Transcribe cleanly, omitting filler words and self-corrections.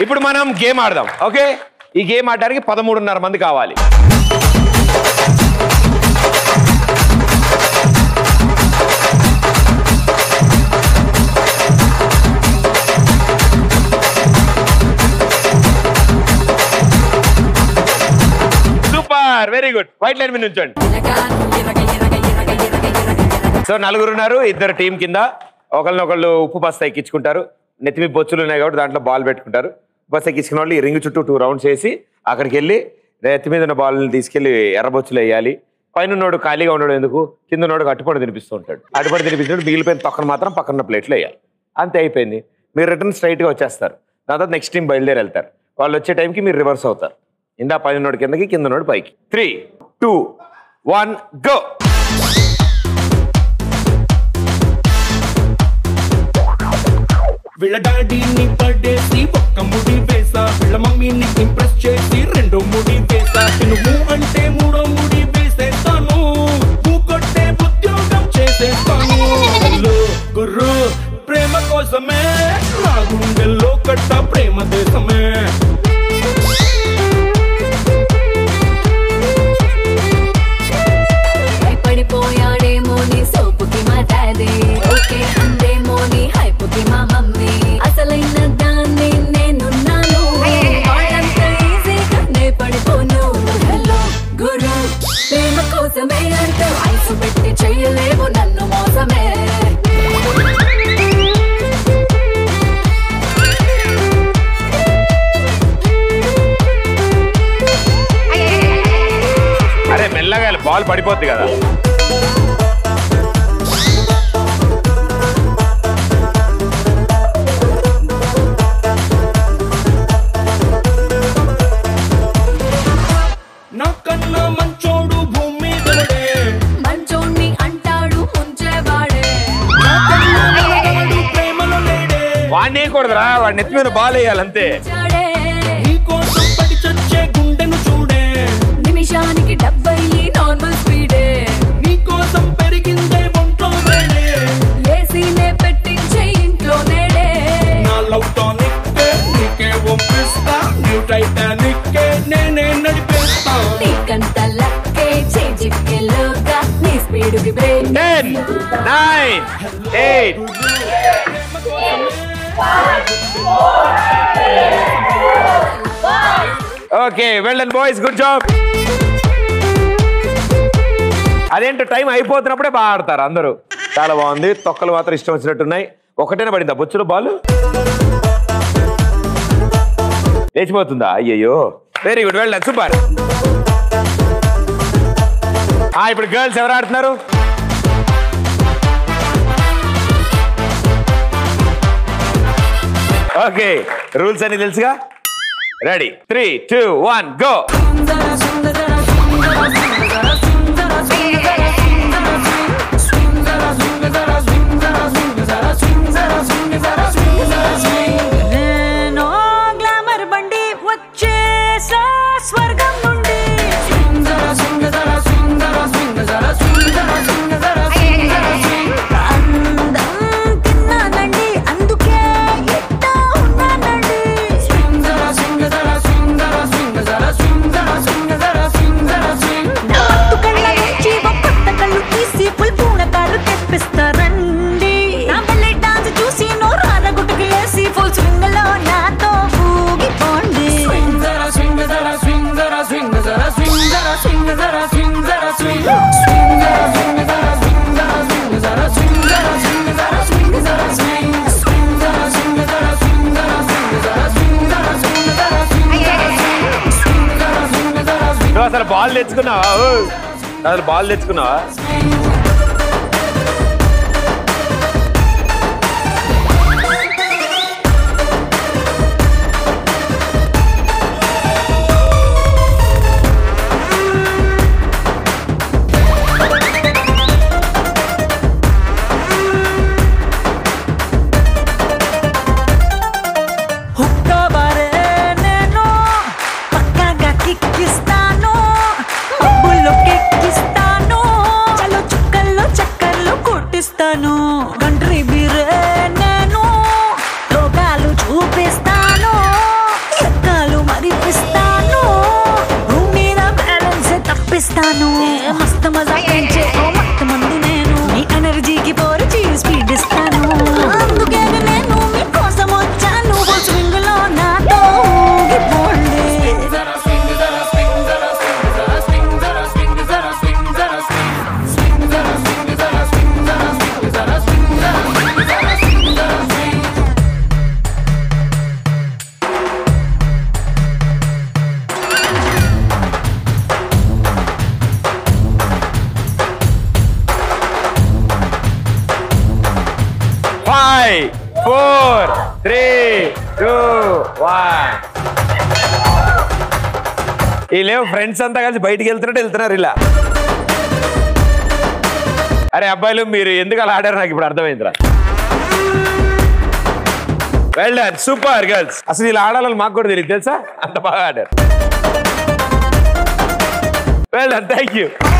ఇప్పుడు మనం గేమ్ ఆడదాం. ఓకే, ఈ గేమ్ ఆడడానికి 13.5 మంది కావాలి. Super, very good. White line మీద నుంచోండి. సో 4 ఉన్నారు, 2 టీం కింద. ఒకళ్ళనొకళ్ళు ఉప్పు బస్తా ఎక్కించుకుంటారు. నెత్తిమి బొచ్చులు ఉన్నాయి కాబట్టి దాంట్లో బాల్ పెట్టుకుంటారు. బస్తా ఎక్కించుకున్న వాళ్ళు ఈ రింగ్ చుట్టూ 2 రౌండ్స్ వేసి అక్కడికి వెళ్ళి నెత్తి మీద ఉన్న బాల్ని తీసుకెళ్లి ఎర్రబొచ్చులు వేయాలి. పైన ఉన్నోడు ఖాళీగా ఉండడం ఎందుకు, కింద ఉన్నోడు అట్టుపడి తినిపిస్తూ ఉంటాడు. అట్టుపడి తినిపించినప్పుడు మిగిలిపోయిన తొక్కను మాత్రం పక్కన ప్లేట్లో వేయాలి. అంతే, అయిపోయింది. మీరు రిటర్న్ స్ట్రైట్గా వచ్చేస్తారు. దాని తర్వాత నెక్స్ట్ టీం బయలుదేరి వెళ్తారు. వాళ్ళు వచ్చే టైంకి మీరు రివర్స్ అవుతారు. ఇందా పైన ఉన్నోడు కిందకి, కింద ఉన్నోడు పైకి. 3, 2, 1 గో. వీళ్ళ డాడీని పడేసి ఒక్క ముడి వేసా, వీళ్ళ మమ్మీని ఇంప్రెస్ చేసి 2 ముడి వేసా. నువ్వు అంటే 3వ ముడి వేసేస్తాను, నువ్వు కొట్టే ఉద్యోగం చేసేస్తాను. గుర్రు ప్రేమ కోసమే నా గుండెల్లో కట్ట ప్రేమ దేశమే. పడిపోయాడేమో నీ సోపుకి మా డాడీ, ఓకే అందేమో నీ హైపుకి మా మమ్మీ. అసలైన దాన్ని నేనున్నాను, వాళ్ళంత ఈజీగా నే పడిపోను. హలో గురు, ప్రేమ కోసమే అంటూ ఐసు పెట్టి చెయ్యలేవు నన్ను మోసమే. అరే మెల్లగా బాల్ పడిపోద్ది కదా. నాకన్నా మంచోడు భూమి దేవుడే, మంచోణ్ణి అంటాడు ముంచేవాడే. ప్రేమలో లేడే, వాడిని వేయకూడదురా, వాడిని ఎత్తి మీద బాల్ వేయాలంతే. నీకోసం పడి చచ్చే గుండెను చూడే, నిమిషానికి 70 నార్మల్ స్పీడే. నీకోసం పెరిగిందే ఒంట్లో వేడే, ఏసీనే పెట్టించే ఇంట్లో నేడే. నా లవ్ టానిక్ నీకే ఒప్పిస్తా, న్యూ టైటానిక్ నేనే నడిపేస్తా. నీకంత లక్కే చేజిక్కేలోగా నీ స్పీడుకి brake. 10, 9, 8. Okay, well done boys, good job. అదేంటో టైం అయిపోతున్నప్పుడే బాగా ఆడతారు అందరూ. చాలా బాగుంది. తొక్కలు మాత్రం ఇష్టం వచ్చినట్టున్నాయి. ఒకటేనే పడిందా బొచ్చులు బాల్? లేచిపోతుందా? అయ్యయ్యో, very good, well done, super. ఇప్పుడు గర్ల్స్ ఎవరు ఆడుతున్నారు? ఓకే, రూల్స్ అన్ని తెలుసుగా. Ready, 3, 2, 1 go. నేను గ్లామర్ బండి వచ్చేసా స్వర్గం నుండి. అందం తిన్నానండి, అందుకే ఇట్టా ఉన్నానండి. నా పట్టు కళ్ళ నుంచి కొత్త కళ్ళు తీసి ఫుల్ పూనకాలు తెప్పిస్తారండి. నా బెల్లె డాన్స్ చూసి నోరాల గుట్టుకు వేసి ఫుల్ స్వింగ్ లో నాతో ఊగిపోండి. నువ్వు అసలు బాల్ తెచ్చుకున్నావా? అసలు బాల్ తెచ్చుకున్నావా? కిక్కిస్తాను, మబ్బుల్లో కిక్కిస్తాను. వీళ్ళేమో ఫ్రెండ్స్ అంతా కలిసి బయటికి వెళ్తున్నారు ఇలా. అరే అబ్బాయిలు మీరు ఎందుకు అలా ఆడారు నాకు ఇప్పుడు అర్థమైందిరా. Well done, super girls. అసలు ఇలా ఆడాలని మాకు కూడా తెలియదు తెలుసా, అంత బాగా ఆడారు. Well done, thank you.